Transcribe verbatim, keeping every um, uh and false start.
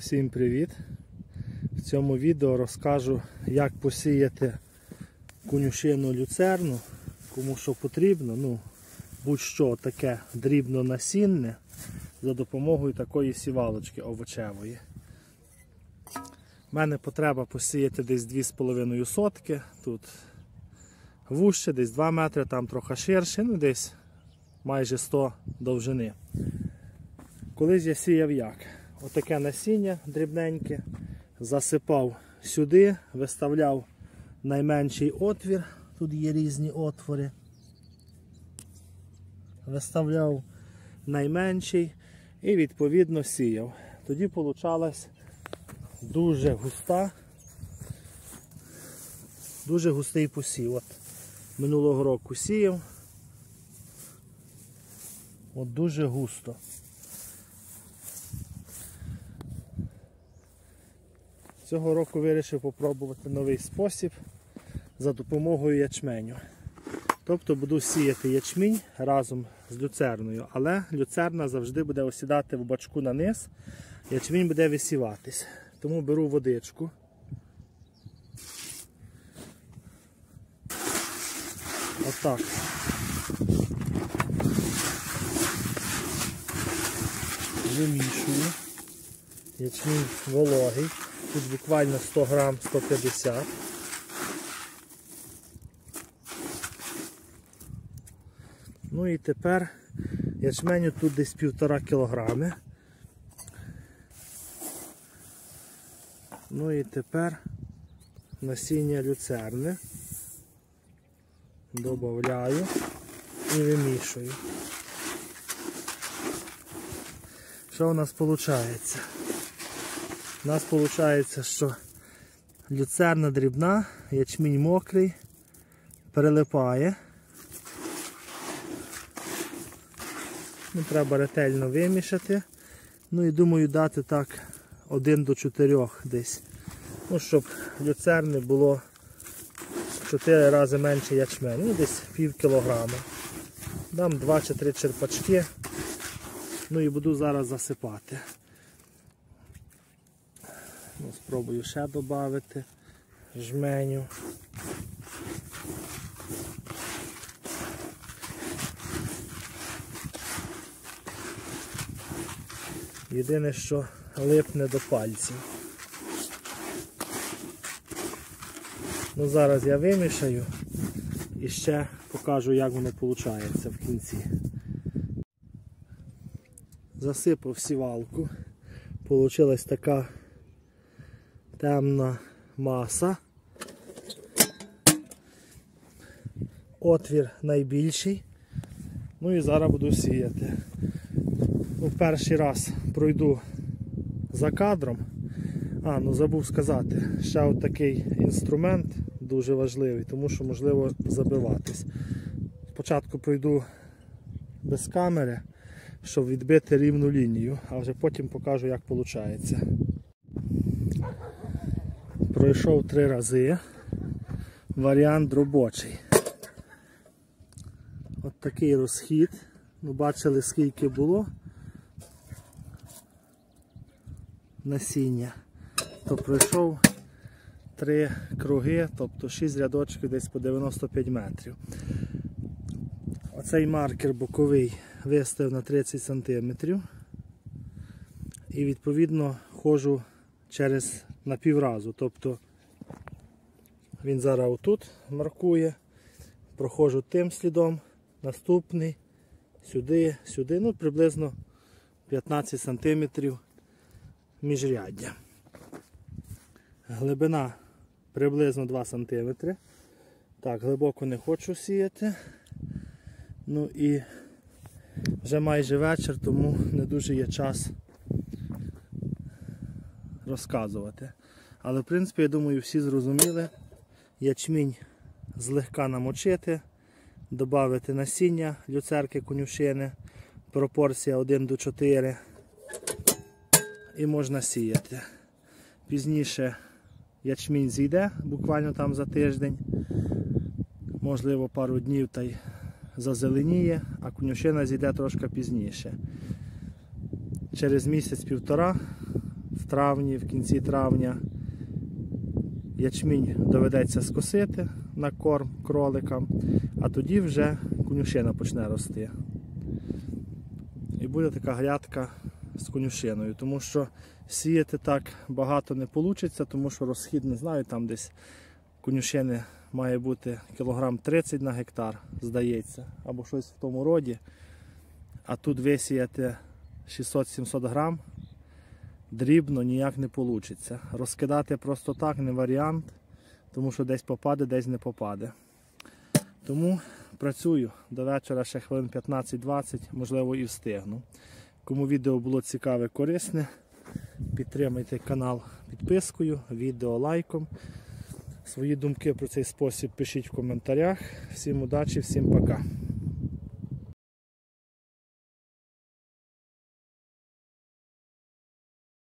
Всім привіт! В цьому відео розкажу, як посіяти конюшину люцерну, кому що потрібно, ну будь-що таке дрібно-насінне, за допомогою такої сівалочки овочевої. У мене потреба посіяти десь дві з половиною сотки, тут вужче, десь два метри, там трохи ширше, ну десь майже сто довжини. Колись я сіяв як? Отаке насіння дрібненьке, засипав сюди, виставляв найменший отвір, тут є різні отвори, виставляв найменший і відповідно сіяв. Тоді получалась дуже густа, дуже густий посів. От минулого року сіяв, от дуже густо. Цього року вирішив попробувати новий спосіб за допомогою ячменю. Тобто буду сіяти ячмінь разом з люцерною, але люцерна завжди буде осідати в бачку на низ, ячмінь буде висіватись. Тому беру водичку. Отак. Вимішую. Ячмінь вологий. Тут буквально сто грам, сто п'ятдесят. Ну і тепер ячменю тут десь півтора кілограми. Ну і тепер насіння люцерни додаю і вимішую. Що у нас виходить? У нас виходить, що люцерна дрібна, ячмінь мокрий, перелипає. Ну, треба ретельно вимішати. Ну і думаю дати так один до чотирьох десь. Ну, щоб люцерни було в чотири рази менше ячменю, ну десь пів кілограма. Дам два чи три черпачки. Ну і буду зараз засипати. Ну, спробую ще додати жменю. Єдине, що липне до пальців. Ну, зараз я вимішаю і ще покажу, як воно виходить в кінці. Засипав сівалку. Получилась така темна маса. Отвір найбільший. Ну і зараз буду сіяти. Ну, перший раз пройду за кадром. А, ну забув сказати, ще от такий інструмент дуже важливий, тому що можливо забиватись. Спочатку пройду без камери, щоб відбити рівну лінію, а вже потім покажу, як виходить. Пройшов три рази. Варіант робочий. От такий розхід. Ну, бачили, скільки було насіння. То пройшов три круги, тобто шість рядочків десь по дев'яносто п'ять метрів. Оцей маркер боковий виставив на тридцять сантиметрів. І відповідно ходжу через на півразу. Тобто він зараз отут маркує, проходжу тим слідом, наступний, сюди, сюди, ну приблизно п'ятнадцять сантиметрів міжряддя. Глибина приблизно два сантиметри. Так, глибоко не хочу сіяти. Ну і вже майже вечір, тому не дуже є час розказувати. Але в принципі, я думаю, всі зрозуміли. Ячмінь злегка намочити, додати насіння люцерки конюшини, пропорція один до чотирьох і можна сіяти. Пізніше ячмінь зійде, буквально там за тиждень, можливо пару днів та й зазеленіє, а конюшина зійде трошки пізніше. Через місяць-півтора в травні, в кінці травня ячмінь доведеться скосити на корм кроликам, а тоді вже конюшина почне рости. І буде така грядка з конюшиною, тому що сіяти так багато не вийде, тому що розхід, не знаю, там десь конюшини має бути кілограм тридцять на гектар, здається, або щось в тому роді. А тут висіяти шістсот-сімсот грам дрібно ніяк не вийде. Розкидати просто так не варіант, тому що десь попаде, десь не попаде. Тому працюю до вечора ще хвилин п'ятнадцять-двадцять, можливо і встигну. Кому відео було цікаве, корисне, підтримайте канал підпискою, відео лайком. Свої думки про цей спосіб пишіть в коментарях. Всім удачі, всім пока.